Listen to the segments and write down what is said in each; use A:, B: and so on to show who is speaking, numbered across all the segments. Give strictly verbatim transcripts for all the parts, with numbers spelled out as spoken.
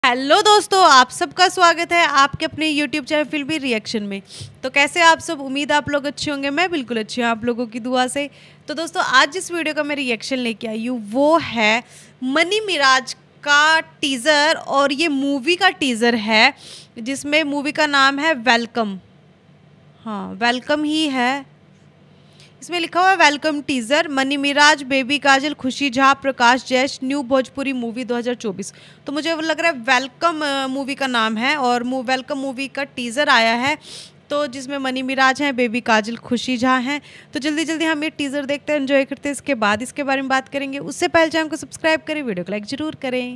A: Hello दोस्तों, आप सबका स्वागत है आपके अपने यूट्यूब चैनल फिल्मी रिएक्शन में। तो कैसे आप सब, उम्मीद आप लोग अच्छे होंगे। मैं बिल्कुल अच्छी हूँ आप लोगों की दुआ से। तो दोस्तों, आज जिस वीडियो का मैं रिएक्शन लेके आई हूँ वो है मनी मिराज का टीज़र, और ये मूवी का टीज़र है जिसमें मूवी का नाम है वेलकम। हाँ, वेलकम ही है। इसमें लिखा हुआ है welcome teaser, Mani Meraj, baby Kajal, Khushi Jha, Prakash Jaish, new Bhojpuri movie दो हज़ार चौबीस। तो मुझे लग रहा है वेलकम मूवी का नाम है, और वेलकम मूवी का टीज़र आया है तो जिसमें मनी मिराज हैं, बेबी काजल, खुशी झा हैं। तो जल्दी जल्दी हम ये टीज़र देखते हैं, एंजॉय करते हैं, इसके बाद इसके बारे में बात करेंगे। उससे पहले चैनल को सब्सक्राइब करें, वीडियो को लाइक जरूर करें।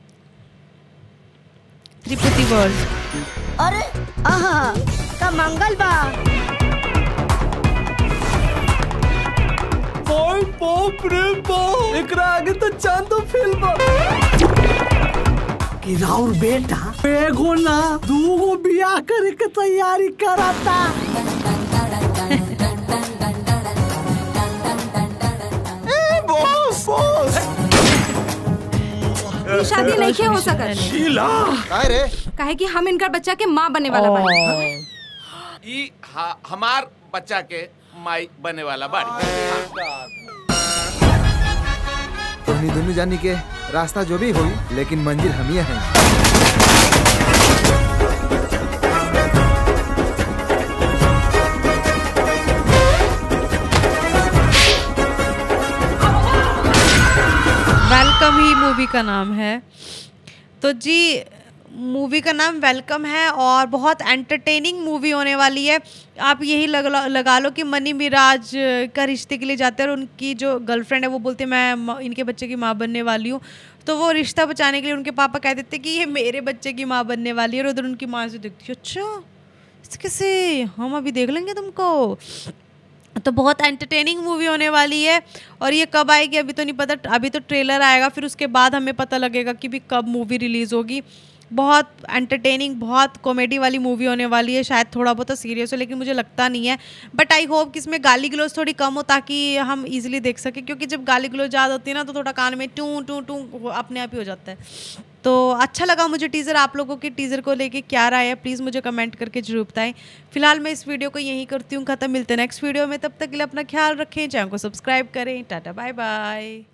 A: त्रिपुटी वर्ल्ड।
B: अरे आहा का मंगल बा।
C: ओए बाप रे बाप, एकरा आगे तो चांदो फिल्म
B: कि राउर बेटा एगो ना दूगो बियाह करे के तैयारी कराता।
C: ए बॉस बॉस,
D: ये शादी नहीं हो सकत।
C: शीला
E: काहे रे?
D: काहे कि हम इनकर बच्चा के माँ बने वाला बानी।
E: ई हा, हमार बच्चा के माई बने वाला बाड़ी।
F: तोहनी दोनों जानी के रास्ता जो भी होई, लेकिन मंजिल हम ही हैं।
A: वेलकम ही मूवी का नाम है। तो जी, मूवी का नाम वेलकम है और बहुत एंटरटेनिंग मूवी होने वाली है। आप यही लगा लगा लो कि मनी मिराज का रिश्ते के लिए जाते हैं और उनकी जो गर्लफ्रेंड है वो बोलती है मैं इनके बच्चे की माँ बनने वाली हूँ। तो वो रिश्ता बचाने के लिए उनके पापा कह देते कि ये मेरे बच्चे की माँ बनने वाली है, और उधर उनकी माँ से देखती है अच्छा कैसे, हम अभी देख लेंगे तुमको। तो बहुत एंटरटेनिंग मूवी होने वाली है। और ये कब आएगी अभी तो नहीं पता, अभी तो ट्रेलर आएगा, फिर उसके बाद हमें पता लगेगा कि भी कब मूवी रिलीज़ होगी। बहुत एंटरटेनिंग, बहुत कॉमेडी वाली मूवी होने वाली है। शायद थोड़ा बहुत सीरियस हो, लेकिन मुझे लगता नहीं है। बट आई होप कि इसमें गाली गलौज थोड़ी कम हो ताकि हम इजीली देख सकें, क्योंकि जब गाली गलौज ज़्यादा होती है ना तो थोड़ा कान में टू टू टू अपने आप ही हो जाता है। तो अच्छा लगा मुझे टीज़र। आप लोगों के टीज़र को लेके क्या राय है प्लीज़ मुझे कमेंट करके जरूर बताएं। फिलहाल मैं इस वीडियो को यहीं करती हूँ ख़त्म। मिलते हैं नेक्स्ट वीडियो में, तब तक के लिए अपना ख्याल रखें, चैनल को सब्सक्राइब करें। Tata bye bye.